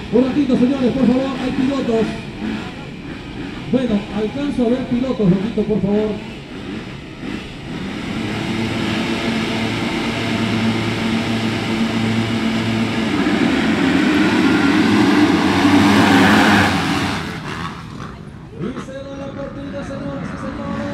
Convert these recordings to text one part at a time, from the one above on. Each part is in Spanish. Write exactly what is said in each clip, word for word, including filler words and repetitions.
Un ratito, señores, por favor, hay pilotos. Bueno, alcanzo a ver pilotos, ratito, por favor. Y se da la partida, señoras y señores.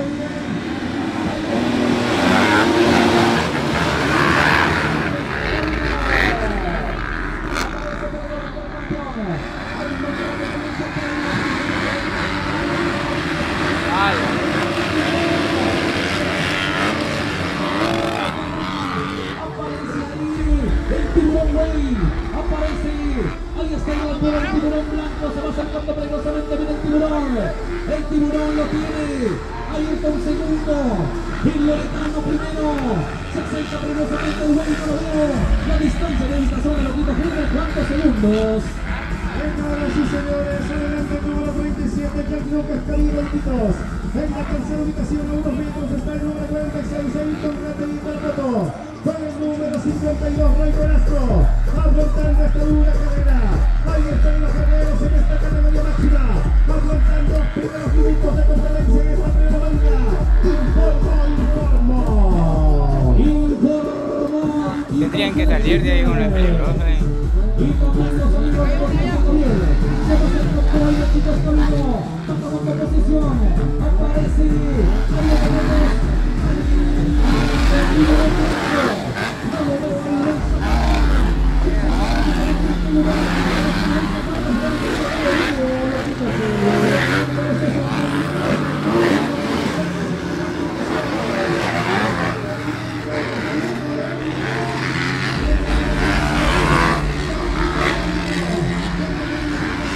Aparece, ahí está el tiburón, el tiburón blanco, se va acercando peligrosamente, viene el tiburón, el tiburón lo tiene, ahí está un segundo, el loretano primero, se acerca peligrosamente el güey, no lo veo, la distancia de esta zona, lo quita Julio, ¿cuántos segundos? Señoras y señores, adelante el número treinta y siete, Jack Lucas, Cali Benditos. En la tercera ubicación a unos metros está el número cuarenta y seis, Elton Raterita la foto. Con el número cincuenta y dos, Ray Velasco. Afrontando esta dura carrera. Ahí están los guerreros en esta categoría máxima. Afrontando los primeros minutos de competencia en esta primera banda. Informo, informo. Informo. Tendrían que salir de ahí con el peligroso, eh. Y tomando sonido de los bien. Se va a hacer con todo el equipo escolino. Tocamos de posición. Aparece. Ahí lo tenemos. El tiburón blanco. No lo veo en el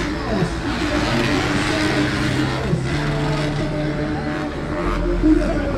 Una